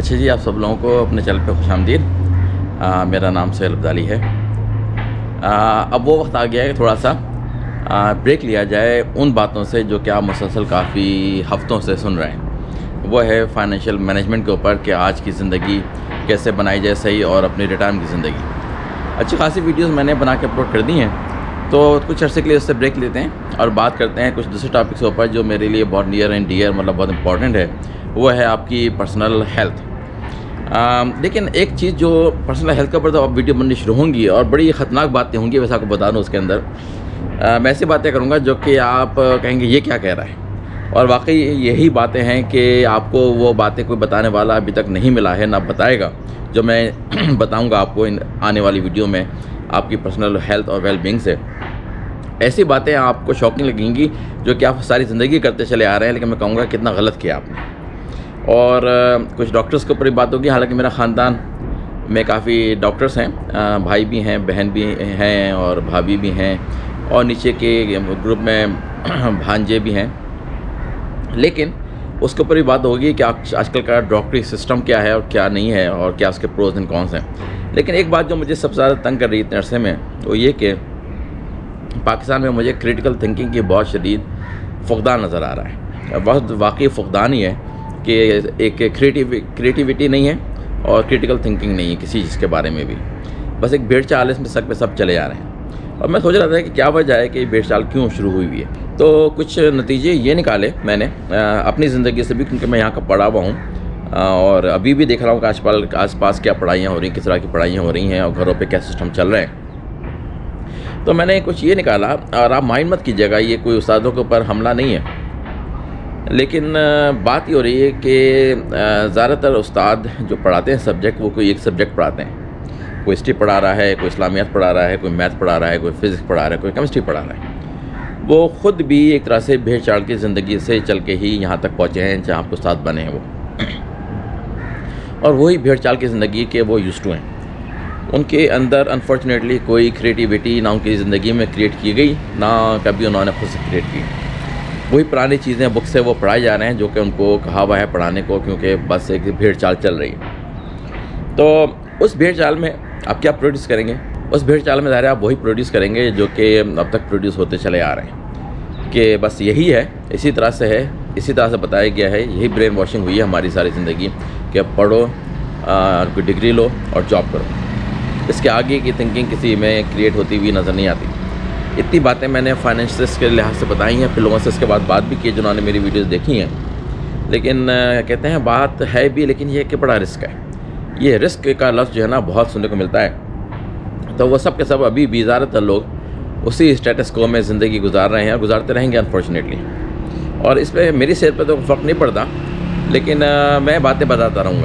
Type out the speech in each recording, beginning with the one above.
अच्छा जी, आप सब लोगों को अपने चैनल पे खुशामदीद। मेरा नाम सोहेल अब्दाली है। अब वो वक्त आ गया है कि थोड़ा सा ब्रेक लिया जाए उन बातों से जो कि आप मुसलसल काफ़ी हफ्तों से सुन रहे हैं। वो है फाइनेंशियल मैनेजमेंट के ऊपर कि आज की ज़िंदगी कैसे बनाई जाए सही, और अपनी रिटायरमेंट की ज़िंदगी। अच्छी खासी वीडियोस मैंने बना के अपलोड कर दी हैं, तो कुछ अर्से के लिए उससे ब्रेक लेते हैं और बात करते हैं कुछ दूसरे टॉपिक्स के ऊपर जो मेरे लिए बहुत नियर एंड डियर, मतलब बहुत इंपॉर्टेंट है। वो है आपकी पर्सनल हेल्थ। लेकिन एक चीज़ जो पर्सनल हेल्थ के ऊपर तो अब वीडियो बननी शुरू होंगी और बड़ी ख़तरनाक बातें होंगी, वैसे आपको बता दूँ। उसके अंदर मैं ऐसी बातें करूँगा जो कि आप कहेंगे ये क्या कह रहा है, और वाकई यही बातें हैं कि आपको वो बातें कोई बताने वाला अभी तक नहीं मिला है, ना बताएगा, जो मैं बताऊँगा आपको इन आने वाली वीडियो में आपकी पर्सनल हेल्थ और वेलबींग से। ऐसी बातें आपको शॉकिंग लगेंगी जो कि आप सारी ज़िंदगी करते चले आ रहे हैं, लेकिन मैं कहूँगा कितना गलत किया आपने। और कुछ डॉक्टर्स के ऊपर भी बात होगी। हालांकि मेरा ख़ानदान में काफ़ी डॉक्टर्स हैं, भाई भी हैं, बहन भी हैं और भाभी भी हैं, और नीचे के ग्रुप में भांजे भी हैं। लेकिन उसके ऊपर भी बात होगी कि आजकल का डॉक्टरी सिस्टम क्या है और क्या नहीं है, और क्या उसके प्रोज एंड कॉन्स हैं। लेकिन एक बात जो मुझे सबसे ज़्यादा तंग कर रही है इतने अरसे में, वो ये कि पाकिस्तान में मुझे क्रिटिकल थिंकिंग की बहुत शदीद फुकदान नज़र आ रहा है। बहुत वाकई फुकदान ही है कि एक क्रिएटिविटी नहीं है और क्रिटिकल थिंकिंग नहीं है किसी चीज़ के बारे में भी। बस एक भेड़ चाल इसमें सब पे सब चले जा रहे हैं। और मैं सोच रहा था कि क्या वजह है कि भेड़ चाल क्यों शुरू हुई है। तो कुछ नतीजे ये निकाले मैंने अपनी ज़िंदगी से भी, क्योंकि मैं यहाँ का पढ़ा हुआ हूँ और अभी भी देख रहा हूँ कि आसपास क्या पढ़ाइयाँ हो रही हैं, किस तरह की पढ़ाइयाँ हो रही हैं और घरों पर क्या सिस्टम चल रहे हैं। तो मैंने कुछ ये निकाला, और आप माइंड मत कीजिएगा, ये कोई उस्तादों के ऊपर हमला नहीं है, लेकिन बात ये हो रही है कि ज़्यादातर उस्ताद जो पढ़ाते हैं सब्जेक्ट, वो कोई एक सब्जेक्ट पढ़ाते हैं। कोई हिस्ट्री पढ़ा रहा है, कोई इस्लामियात पढ़ा रहा है, कोई मैथ पढ़ा रहा है, कोई फिज़िक्स पढ़ा रहा है, कोई केमिस्ट्री पढ़ा रहा है। वो ख़ुद भी एक तरह से भेड़ चाल की ज़िंदगी से चल के ही यहाँ तक पहुँचे हैं जहाँ पर उस्ताद बने हैं वो। और वही भेड़ चाल की ज़िंदगी के वो यूज़ टू हैं। उनके अंदर अनफॉर्चुनेटली कोई क्रिएटिविटी ना उनकी ज़िंदगी में क्रिएट की गई, ना कभी उन्होंने खुद से क्रिएट की। वही पुरानी चीज़ें बुक से वो पढ़ाए जा रहे हैं जो कि उनको कहा हुआ है पढ़ाने को, क्योंकि बस एक भेड़ चाल चल रही है। तो उस भेड़ चाल में आप क्या प्रोड्यूस करेंगे? उस भेड़ चाल में ज़ाहिर है आप वही प्रोड्यूस करेंगे जो कि अब तक प्रोड्यूस होते चले आ रहे हैं, कि बस यही है, इसी तरह से है, इसी तरह से बताया गया है। यही ब्रेन वॉशिंग हुई है हमारी सारी ज़िंदगी कि अब पढ़ो, कोई डिग्री लो और जॉब करो। इसके आगे की थिंकिंग किसी में क्रिएट होती हुई नज़र नहीं आती। इतनी बातें मैंने फाइनेंशियल्स के लिहाज से बताई हैं, फिर लोगों से इसके बाद बात भी की जिन्होंने मेरी वीडियोस देखी हैं। लेकिन कहते हैं बात है भी, लेकिन ये कि बड़ा रिस्क है। ये रिस्क का लफ्ज़ जो है ना बहुत सुनने को मिलता है। तो वो सब के सब अभी भी ज़्यादातर लोग उसी स्टेटस को में ज़िंदगी गुजार रहे हैं और गुजारते रहेंगे अनफॉर्चुनेटली। और इस पर मेरी सेहत पर तो फ़र्क नहीं पड़ता, लेकिन मैं बातें बताता रहूँगा।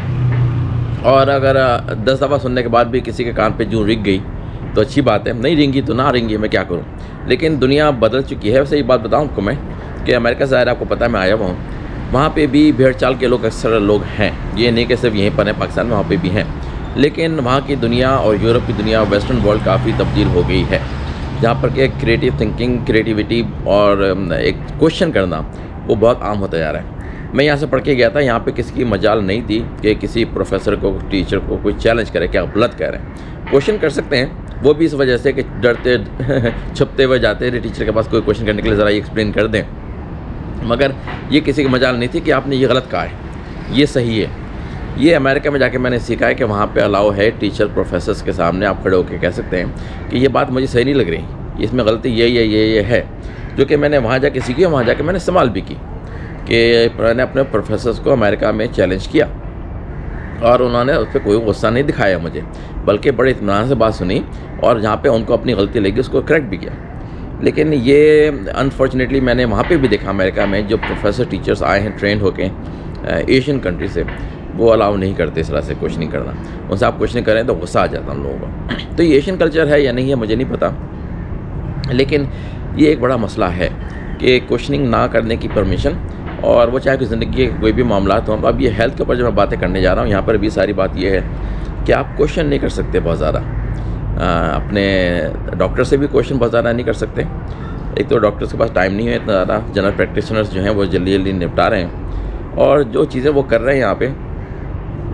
और अगर 10 दफ़ा सुनने के बाद भी किसी के कान पे जूं रिंग गई तो अच्छी बात है, नहीं रिंगी तो ना रिंगी, मैं क्या करूं। लेकिन दुनिया बदल चुकी है। वैसे एक बात बताऊं आपको मैं कि अमेरिका से आपको पता है मैं आया हुआ हूँ, वहाँ पे भी भेड़ चाल के लोग अक्सर लोग हैं। ये नहीं कि सिर्फ यहीं पर है, पाकिस्तान में वहाँ पे भी हैं। लेकिन वहाँ की दुनिया और यूरोप की दुनिया, वेस्टर्न वर्ल्ड काफ़ी तब्दील हो गई है, जहाँ पर कि क्रिएटिव थिंकिंग, क्रिएटिविटी और एक क्वेश्चन करना वो बहुत आम होता जा रहा है। मैं यहाँ से पढ़ के गया था, यहाँ पे किसी की मजाल नहीं थी कि किसी प्रोफेसर को, टीचर को कोई चैलेंज करे, क्या गलत कह रहे हैं। क्वेश्चन कर सकते हैं, वो भी इस वजह से कि डरते छुपते हुए जाते हैं टीचर के पास कोई क्वेश्चन करने के लिए, ज़रा ये एक्सप्लेन कर दें। मगर ये किसी की मजाल नहीं थी कि आपने ये गलत कहा है, ये सही है। ये अमेरिका में जाके मैंने सीखा है कि वहाँ पे अलाउ है टीचर प्रोफेसर्स के सामने आप खड़े होकर कह सकते हैं कि ये बात मुझे सही नहीं लग रही, इसमें गलती ये है, जो कि मैंने वहाँ जाके सीखी और वहाँ जाके मैंने इस्तेमाल भी की। कि मैंने अपने प्रोफेसर्स को अमेरिका में चैलेंज किया और उन्होंने उस पर कोई गुस्सा नहीं दिखाया मुझे, बल्कि बड़े इत्मीनान से बात सुनी और जहाँ पे उनको अपनी गलती लगी उसको करेक्ट भी किया। लेकिन ये अनफॉर्चुनेटली मैंने वहाँ पे भी देखा अमेरिका में, जो प्रोफेसर टीचर्स आए हैं ट्रेंड होके एशियन कंट्री से, वो अलाउ नहीं करते इस तरह से क्वेश्चनिंग करना। उनसे आप क्वेश्चनिंग करें तो गुस्सा आ जाता उन लोगों को। तो ये एशियन कल्चर है या नहीं है मुझे नहीं पता, लेकिन ये एक बड़ा मसला है कि क्वेश्चनिंग ना करने की परमिशन, और वो चाहे कि ज़िंदगी के कोई भी मामला हो। अब ये हेल्थ के ऊपर जो मैं बातें करने जा रहा हूँ, यहाँ पर भी सारी बात ये है कि आप क्वेश्चन नहीं कर सकते बहुत ज़्यादा। अपने डॉक्टर से भी क्वेश्चन बहुत ज़्यादा नहीं कर सकते। एक तो डॉक्टर्स के पास टाइम नहीं है इतना ज़्यादा, जनरल प्रैक्टिशनर्स जो हैं वो जल्दी जल्दी निपटा रहे हैं, और जो चीज़ें वो कर रहे हैं यहाँ पे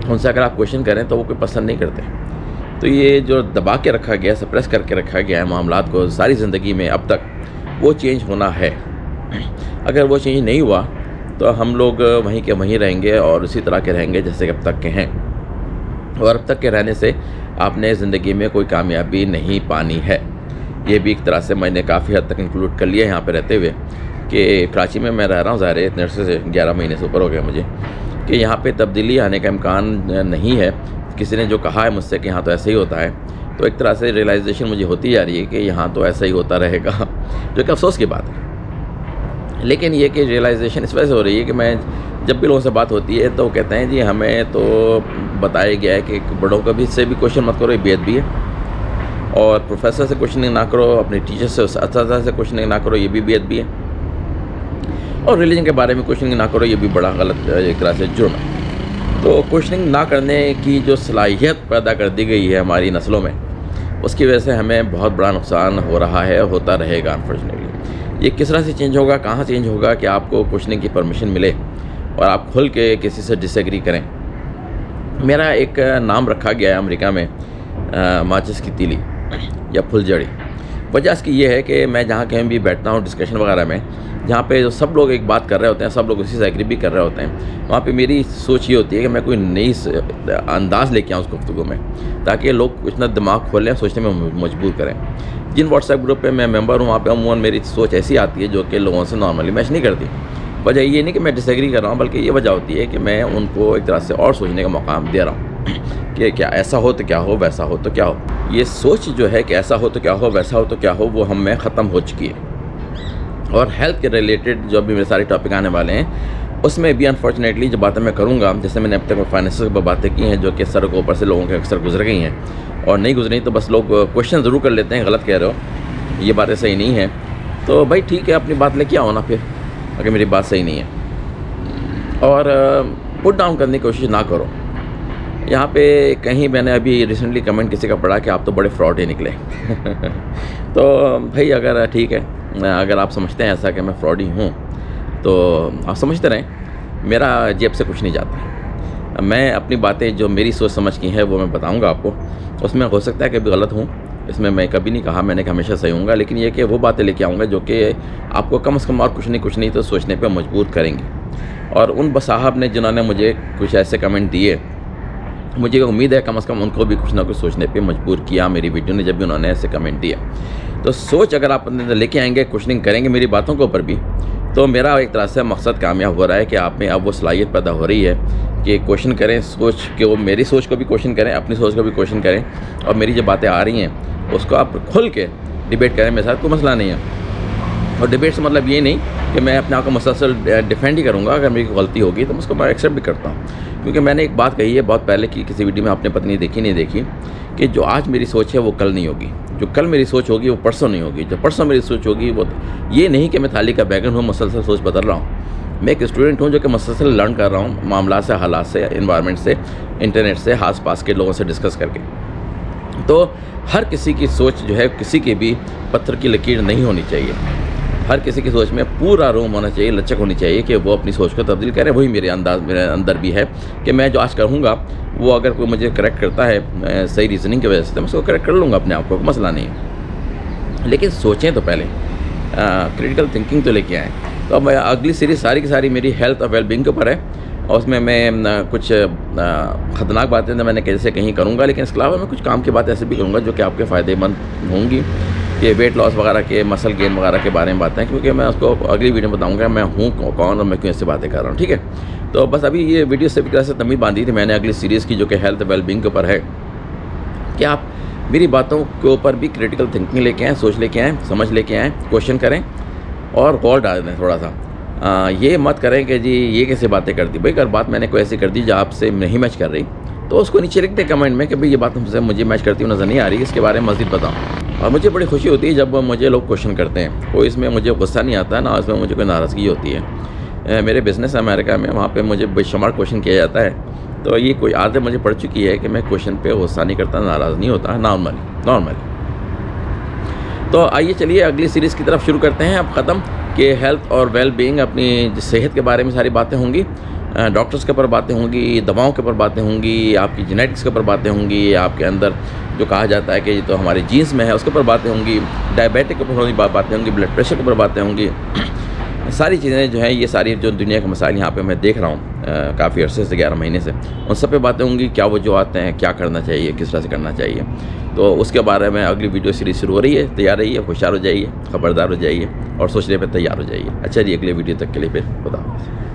उनसे अगर आप क्वेश्चन करें तो वो कोई पसंद नहीं करते। तो ये जो दबा के रखा गया, सप्रेस करके रखा गया है मामलात को सारी ज़िंदगी में अब तक, वो चेंज होना है। अगर वो चेंज नहीं हुआ तो हम लोग वहीं के वहीं रहेंगे और उसी तरह के रहेंगे जैसे अब तक के हैं। और अब तक के रहने से आपने ज़िंदगी में कोई कामयाबी नहीं पानी है। ये भी एक तरह से मैंने काफ़ी हद तक इंक्लूड कर लिया यहाँ पे रहते हुए कि कराची में मैं रह रहा हूँ, ज़ाहिर है इतने से 11 महीने से ऊपर हो गया मुझे, कि यहाँ पे तब्दीली आने का इम्कान नहीं है। किसी ने जो कहा है मुझसे कि यहाँ तो ऐसे ही होता है, तो एक तरह से रियलाइजेशन मुझे होती जा रही है कि यहाँ तो ऐसा ही होता रहेगा, जो कि अफसोस की बात है। लेकिन ये कि रियलाइजेशन इस वजह से हो रही है कि मैं जब भी लोगों से बात होती है तो कहते हैं जी हमें तो बताया गया है कि बड़ों का भी से भी क्वेश्चन मत करो, ये बेअदबी है, और प्रोफेसर से क्वेश्चनिंग ना करो, अपने टीचर से असातिज़ा से क्वेश्चनिंग ना करो, ये भी बेअदबी है, और रिलीजन के बारे में क्वेश्चनिंग ना करो, ये भी बड़ा गलत एक तरह से जुर्म है। तो क्वेश्चनिंग ना करने की जो सलाहियत पैदा कर दी गई है हमारी नस्लों में, उसकी वजह से हमें बहुत बड़ा नुकसान हो रहा है, होता रहेगा अनफॉर्चुनेटली। ये किस तरह से चेंज होगा, कहाँ चेंज होगा कि आपको क्वेश्चनिंग की परमिशन मिले और आप खुल के किसी से डिसएग्री करें। मेरा एक नाम रखा गया है अमेरिका में माचिस की तीली या फुलझड़ी। वजह इसकी ये है कि मैं जहाँ कहीं भी बैठता हूँ डिस्कशन वगैरह में, जहाँ पे जो सब लोग एक बात कर रहे होते हैं, सब लोग उसी से एग्री भी कर रहे होते हैं, वहाँ पे मेरी सोच ये होती है कि मैं कोई नई अंदाज़ लेके आऊँ उस गुफ्तगू में, ताकि लोग इतना दिमाग खोलें, सोचने में मजबूर करें। जिन व्हाट्सएप ग्रुप पे मैं मेंबर हूँ, वहाँ पे अमूमन मेरी सोच ऐसी आती है जो कि लोगों से नॉर्मली मैच नहीं करती। वजह ये नहीं कि मैं डिसएग्री कर रहा हूँ, बल्कि ये वजह होती है कि मैं उनको एक तरह से और सोचने का मौका दे रहा हूँ कि क्या ऐसा हो तो क्या हो, वैसा हो तो क्या हो। ये सोच जो है कि ऐसा हो तो क्या हो, वैसा हो तो क्या हो, वो हम में ख़त्म हो चुकी है। और हेल्थ के रिलेटेड जो भी मेरे सारे टॉपिक आने वाले हैं, उसमें भी अनफॉर्चुनेटली जो बातें मैं करूँगा, जैसे मैंने अब तक फाइनेंस पर बातें की हैं जो कि सर के ऊपर से लोगों के अक्सर गुजर गई हैं, और नहीं गुजरी तो बस लोग क्वेश्चन ज़रूर कर लेते हैं, गलत कह रहे हो, ये बातें सही नहीं है, तो भाई ठीक है अपनी बात लेके आओ ना फिर, अगर मेरी बात सही नहीं है, और पुट डाउन करने की कोशिश ना करो। यहाँ पे कहीं मैंने अभी रिसेंटली कमेंट किसी का पढ़ा कि आप तो बड़े फ्रॉड ही निकले तो भाई अगर ठीक है, अगर आप समझते हैं ऐसा कि मैं फ्रॉड ही हूँ तो आप समझते रहें, मेरा जेब से कुछ नहीं जाता। मैं अपनी बातें जो मेरी सोच समझ की हैं वो मैं बताऊँगा आपको, उसमें हो सकता है कि भी गलत हूँ, इसमें मैं कभी नहीं कहा मैंने कि हमेशा सही हूँगा, लेकिन ये कि वो बातें लेके आऊँगा जो कि आपको कम से कम और कुछ नहीं तो सोचने पर मजबूर करेंगे। और उन साहब ने जिन्होंने मुझे कुछ ऐसे कमेंट दिए, मुझे उम्मीद है कम से कम उनको भी कुछ ना कुछ सोचने पे मजबूर किया मेरी वीडियो ने, जब भी उन्होंने ऐसे कमेंट दिया। तो सोच अगर आप अपने लेके आएंगे, क्वेश्चनिंग करेंगे मेरी बातों के ऊपर भी, तो मेरा एक तरह से मकसद कामयाब हो रहा है कि आप में अब वो सलाहियत पैदा हो रही है कि क्वेश्चन करें, सोच के वो मेरी सोच को भी क्वेश्चन करें, अपनी सोच को भी क्वेश्चन करें, और मेरी जो बातें आ रही हैं उसको आप खुल के डिबेट करें। मेरे साथ कोई मसला नहीं है, और डिबेट से मतलब ये नहीं कि मैं अपने आप को मुसलसल डिफेंड ही करूँगा, अगर मेरी गलती होगी तो उसको मैं एक्सेप्ट भी करता हूँ। क्योंकि मैंने एक बात कही है बहुत पहले की किसी वीडियो में, आपने पता नहीं देखी नहीं देखी, कि जो आज मेरी सोच है वो कल नहीं होगी, जो कल मेरी सोच होगी वो परसों नहीं होगी, जो परसों मेरी सोच होगी वो ये नहीं कि मैं थाली का बैगन हूँ मुसलसल सोच बदल रहा हूँ। मैं एक स्टूडेंट हूँ जो कि मुसलसल लर्न कर रहा हूँ मामला से, हालात से, इन्वायरमेंट से, इंटरनेट से, आस पास के लोगों से डिस्कस करके। तो हर किसी की सोच जो है किसी की भी पत्थर की लकीर नहीं होनी चाहिए, हर किसी की सोच में पूरा रूम होना चाहिए, लचक होनी चाहिए कि वो अपनी सोच को तब्दील करे। वही मेरे अंदर भी है कि मैं जो आज कहूँगा वो अगर कोई मुझे करेक्ट करता है सही रीज़निंग की वजह से, तो मैं उसको करेक्ट कर लूँगा अपने आप को, मसला नहीं है। लेकिन सोचें तो पहले, क्रिटिकल थिंकिंग तो लेके आएँ। तो अब अगली सीरीज़ सारी की सारी मेरी हेल्थ और वेलबींग के ऊपर है, और उसमें मैं कुछ ख़तरनाक बातें तो मैंने कैसे कहीं करूँगा, लेकिन इसके अलावा मैं कुछ काम की बातें ऐसे भी करूँगा जो कि आपके फ़ायदेमंद होंगी, कि वेट लॉस वगैरह के, मसल गेन वगैरह के बारे में बातें, क्योंकि मैं उसको अगली वीडियो में बताऊंगा मैं हूँ कौन और मैं क्यों ऐसे बातें कर रहा हूँ। ठीक है, तो बस अभी ये वीडियो से तरह से तमीज़ बांधी थी मैंने अगली सीरीज़ की जो कि हेल्थ वेलबींग के ऊपर है, कि आप मेरी बातों के ऊपर भी क्रिटिकल थिंकिंग लेके आएँ, सोच लेके आएँ, समझ लेके आएँ, क्वेश्चन करें और गौर डाल दें थोड़ा सा। ये मत करें कि जी ये कैसे बातें कर दी। भाई अगर बात मैंने कोई ऐसी कर दी जो आपसे नहीं मैच कर रही, तो उसको नीचे लिख दे कमेंट में कि भाई ये बात हमसे मुझे मैच करती हुई नज़र नहीं आ रही, इसके बारे में मज़ीद बताऊँ। और मुझे बड़ी खुशी होती है जब मुझे लोग क्वेश्चन करते हैं, कोई इसमें मुझे गुस्सा नहीं आता, ना इसमें मुझे कोई नाराज़गी होती है। मेरे बिज़नेस अमेरिका में, वहाँ पे मुझे बेशुमार क्वेश्चन किया जाता है, तो ये कोई आदत मुझे पड़ चुकी है कि मैं क्वेश्चन पे गुस्सा नहीं करता, नाराज़ नहीं होता, नॉर्मली। तो आइए चलिए अगली सीरीज़ की तरफ शुरू करते हैं। अब ख़त्म कि हेल्थ और वेल बीइंग, अपनी सेहत के बारे में सारी बातें होंगी, डॉक्टर्स के ऊपर बातें होंगी, दवाओं के ऊपर बातें होंगी, आपकी जेनेटिक्स के ऊपर बातें होंगी, आपके अंदर जो कहा जाता है कि ये तो हमारे जीन्स में है उसके ऊपर बातें होंगी, डायबिटिक के ऊपर बातें होंगी, ब्लड प्रेशर के ऊपर बातें होंगी। सारी चीज़ें जो हैं, ये सारी जो दुनिया के मसाइल यहाँ पे मैं देख रहा हूँ काफ़ी अरसे से, 11 महीने से, उन सब पे बातें होंगी। क्या वजूहात हैं, क्या करना चाहिए, किस तरह से करना चाहिए, तो उसके बारे में अगली वीडियो सीरीज शुरू हो रही है। तैयार रहिए, होशियार हो जाइए, खबरदार हो जाइए और सोचने पर तैयार हो जाइए। अच्छा जी, अगले वीडियो तक के लिए फिर खुदा हाफ़िज़।